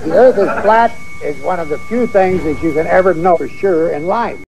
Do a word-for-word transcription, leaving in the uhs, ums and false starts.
The earth is flat is one of the few things that you can ever know for sure in life.